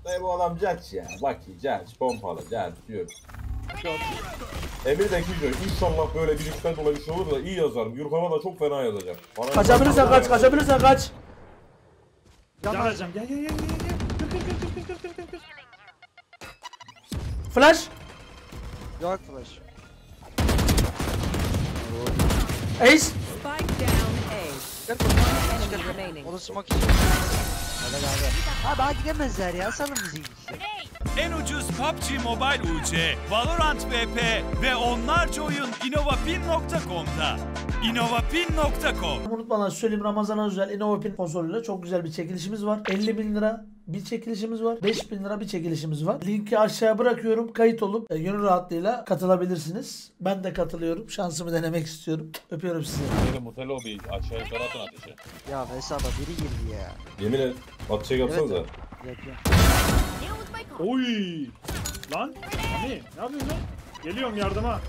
Bu adam caç ya. Bak caç, pompalı, caç diyor. Emir de diyor. İnşallah böyle bir işten dolayı bir şey olur da iyi yazarım. Yurkan'a da çok fena yazacağım. Kaçabilirsen kaç, kaçabilirsen kaç. Can vereceğim. Gel. Kır. Flash. Yok flash. Ace. Spike down A. Gel Enemy remaining. o da smoke için. Hadi abi. Abi daha gidemezler ya. Salın bizi gitsin. En ucuz PUBG Mobile UC, Valorant VP ve onlarca oyun innovapin.com'da. innovapin.com. Unutmadan söyleyeyim, Ramazan'a özel Innovapin konsoluyla çok güzel bir çekilişimiz var. 50.000 lira bir çekilişimiz var. 5.000 lira bir çekilişimiz var. Linki aşağıya bırakıyorum. Kayıt olup gönül rahatlığıyla katılabilirsiniz. Ben de katılıyorum. Şansımı denemek istiyorum. Öpüyorum sizi. Benim mutel o bir aşağı yukarı atın ateşe. Ya hesaba biri girdi ya. Yemin et. Atacak yapsanıza. Yapıyorum. Oy. Lan. Hani ne yapıyorsun lan? Geliyorum yardıma.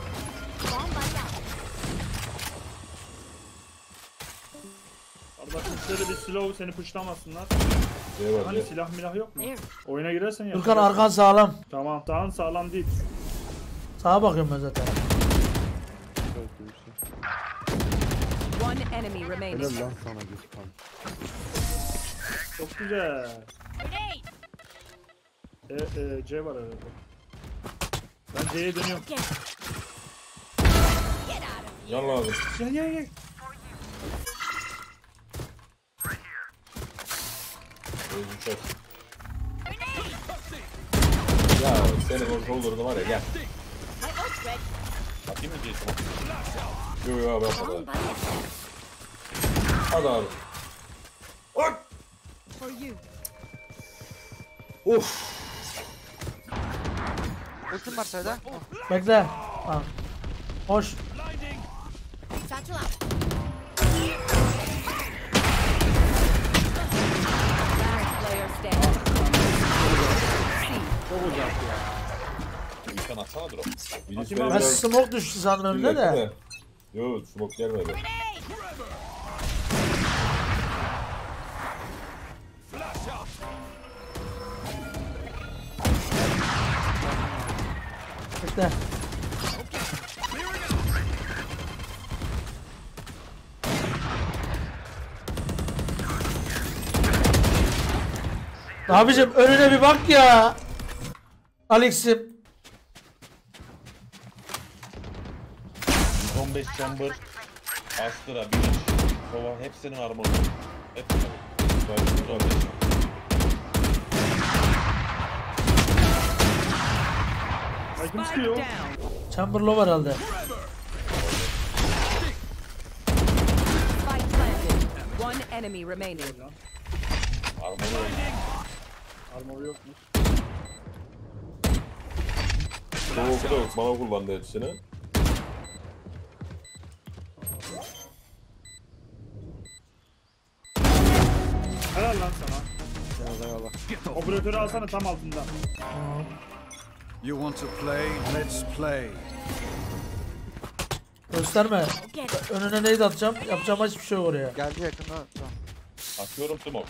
Kardeşim şöyle bir slow seni puşlamasınlar. Hani silah milah yok mu? Oyuna girersen ya. Gürkan arkan sağlam. Tamam tamam sağlam değil. Sağa bakıyorum ben zaten. One enemy remaining. Çok güzel. C var herhalde. Ben C'ye dönüyorum. Can lazım. Gel. Özgür ya senin o shoulder'ını var ya gel. Atayım mı Jason? Yok ben yapmadım. Hadi abi. Bak. Of. Ultim var sayda. Bekle. Ha. Hoş. Player standing. Çok uzak ya. İnsan atsana drop. Atayım Ben smoke düştü sandım önümde de. Yok smoke gelmedi. Bekle. Abicim önüne bir bak ya. Alex'im. 15 chamber. Astra, Bilinç, Kova hepsinin armoru. Hepsinin. Bakın Spike çıkıyor. down. Chamberlain var herhalde. Spike planted. One enemy remaining. Armoru. Armor yokmuş. Soğuk da yok. Bana kullandı hepsini. Helal lan sana. Operatörü alsana tam altından. You want to play? Let's play. Gösterme. Önüne neydi atacağım? Yapacağım hiçbir şey yok oraya. Geldi yakında. Tamam. Atıyorum smoke.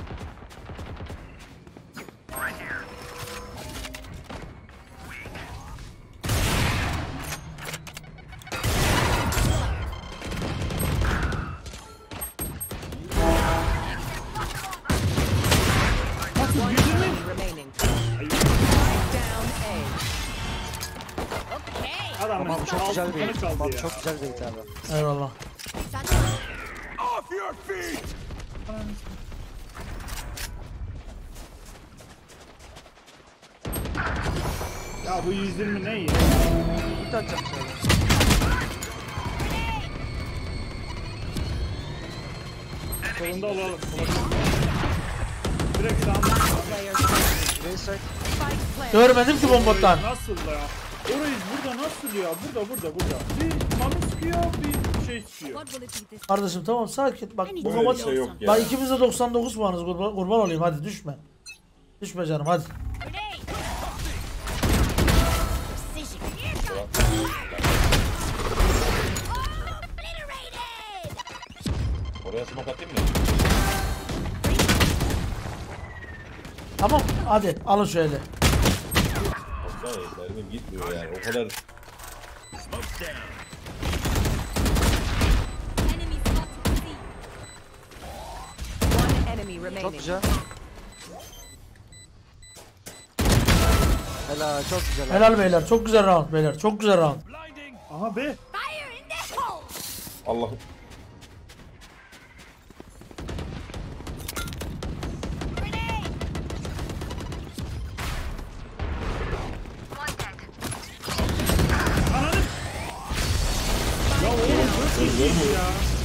One enemy remaining. Spike down A. Adam Tamam çok güzel bir altı kaldı Tamam ya. çok güzel bir abi. Eyvallah. Off your feet! Ya bu 120 ne ya? Bir tane atacağım sayda. Solunda olalım. Direkt sağında. Player standing. Rayside. Spike planted. Görmedim ki bombadan. Nasıl ya? Orayı burada nasıl ya? Burada. Bir mami sıkıyor, bir şey sıkıyor. Kardeşim tamam sakin. Bak bu Böyle maç. bir şey yok ya. Bak ikimiz de 99 puanız, kurban olayım, hadi düşme. Düşme canım hadi. Oraya smoke atayım mı? Tamam hadi alın şöyle. Baksana mermim gitmiyor yani. O kadar One enemy Çok remaining. güzel. Helal çok güzel. Helal beyler. Çok güzel round beyler. Çok güzel round. Aha be. Allah'ım. Ananı. Ya oğlum nasıl değil ya?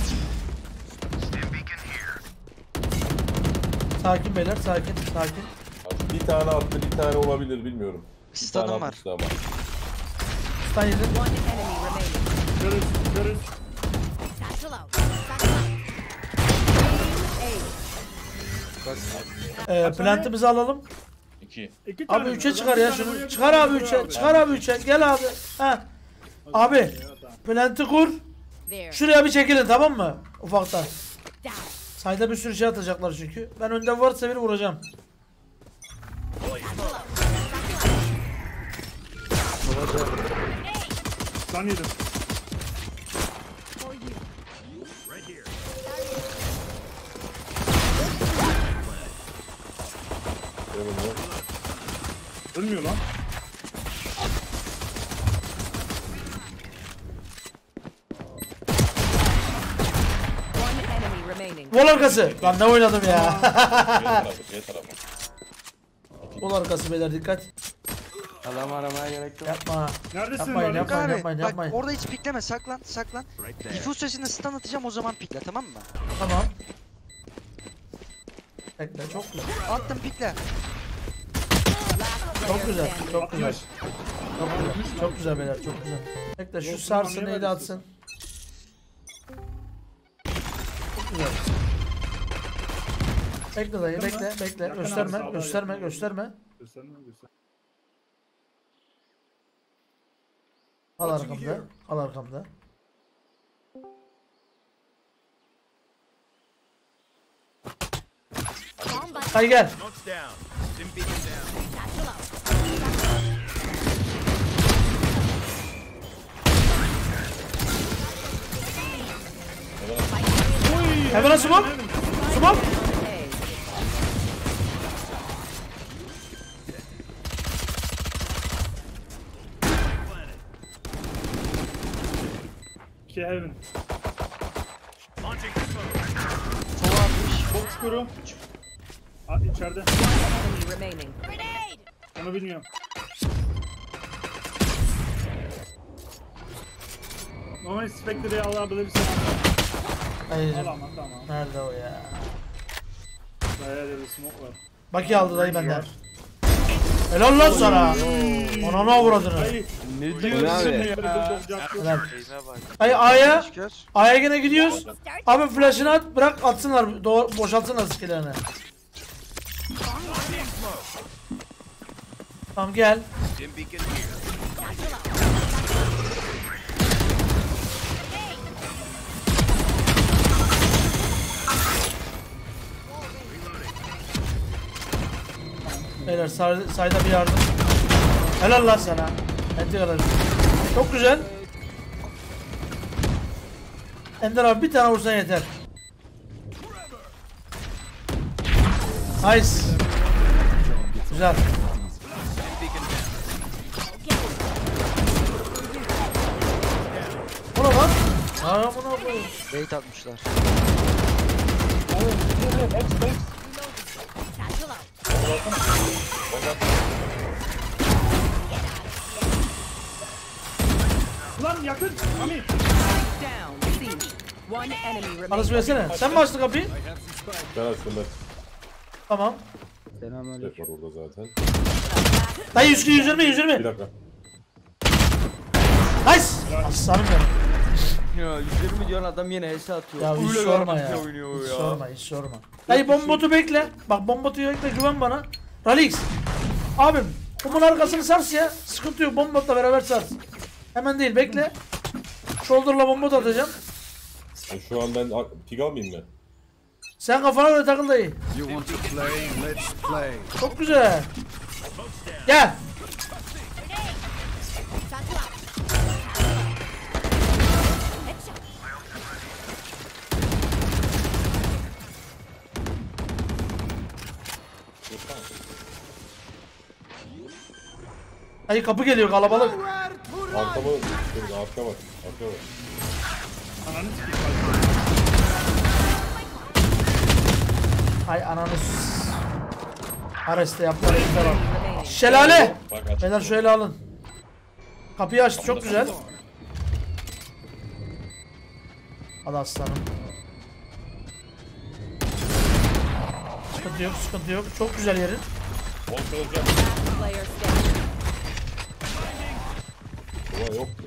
Sakin beyler. Sakin. Sakin. Bir tane attı, bir tane olabilir bilmiyorum. Bir Stun'ım tane var. atmıştı ama. Stun yedin. One enemy remaining. Görüş görüş. Plantimizi alalım. 2. İki tane. Abi mi? 3'e O zaman çıkar bir ya tane şunu. buraya, Çıkar bir abi tane 3'e. buraya. Çıkar abi 3'e. Gel abi. Heh. Abi. Planti kur. There. Şuraya bir çekilin tamam mı? Ufaktan. Down. Sayda bir sürü şey atacaklar çünkü. Ben önde varsa biri vuracağım. Sen yedin. Ölmüyor lan. One enemy remaining. Vol arkası. Lan ne oynadım ya. C tarafı. Vol arkası beyler dikkat. Adam aramaya gerek yok. Yapma. Neredesin Yapmayın, lan? yapmayın. Abi yapmayın. bak orada hiç pikleme, saklan saklan. Diffuse sesinde stun atacağım, o zaman pikle, tamam mı? Tamam. Bekle çok güzel. Attım, pikle. Çok güzel. Çok güzel. 60. Çok güzel. Çok güzel beyler çok güzel. Bekle şu Olsun, sarsın niye neydi verdik atsın. Çok güzel. Bekle dayı bekle bekle. Yakın Gösterme abi, sağda gösterme yakın. gösterme. Gösterme göster. Al arkamda. Al arkamda. Hadi gel. Hemen smoke. Smoke. İki heaven. Sola atmış. Bok çukuru. İçeride. Enemy remaining. Onu bilmiyorum. Normal Spectre'yi alabilirsin. Hayır. Al ama tamam. Nerede o ya? Bayağı da bir smoke var. Baki aldı dayı benden. Helal lan sana. Ona vuradını. Ay. Ne diyorsun Şimdi ya? Helal. Ay A'ya. Şükür. A'ya gene gidiyoruz. Abi flash'ını at bırak atsınlar. Boşaltsınlar skillerini. Tamam gel. Beyler sayda bir yardım. Helal lan sana. Enti kadar. Çok güzel. Ender abi bir tane vursan yeter. Nice. Güzel. O ne lan? Aa bu ne bu? Bait atmışlar. Lan yakın. Ami. Down. C. One enemy remaining. Arası versene. Sen mi açtın kapıyı? Ben aslında Tamam. Selamünaleyküm. var orada zaten. Dayı 120 Bir 120. dakika. Nice. Aslanım benim. Ya 120 diyorsun adam yine HS atıyor. Ya hiç Öyle sorma garip ya. oynuyor Hiç ya. sorma hiç sorma. Dayı bombotu bekle. Bak bombotu bekle güven bana. Ralix. Abim kumun arkasını sars ya. Sıkıntı yok bombotla beraber sars. Hemen değil bekle. Shoulder'la bombot atacağım. Şu an ben pig almayayım mı? Sen kafana göre takıl dayı. You want to play? Let's play. Çok güzel. Gel. Ay kapı geliyor kalabalık. Arkama arka bak. Arka bak. Ananı sikeyim. Ay ananız. Ares'te yaptılar herifler var. Şelale. Bak açık. Beyler şöyle alın. Kapıyı açtı çok güzel. Hadi aslanım. Sıkıntı yok sıkıntı yok. Çok güzel yerin. Bol kırılacak. Player standing. Ulan yok.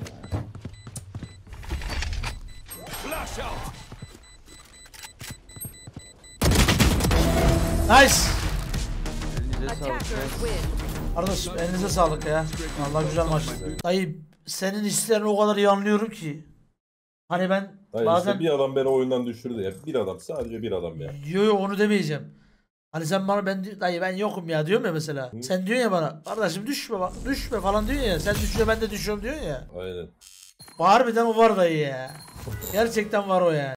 Nice. Elinize sağlık. Attackers win. Kardeşim elinize sağlık ya. Vallahi güzel maçtı. Dayı senin hislerini o kadar iyi anlıyorum ki. Hani ben Hayır bazen... işte bir adam beni oyundan düşürdü ya. Bir adam sadece bir adam ya. Yo onu demeyeceğim. Hani sen bana dayı ben yokum ya diyorum ya mesela. Hı. Sen diyorsun ya bana kardeşim düşme bak düşme falan diyorsun ya. Sen düşüyor ben de düşüyorum diyorsun ya. Aynen. Harbiden o var dayı ya. Gerçekten var o ya.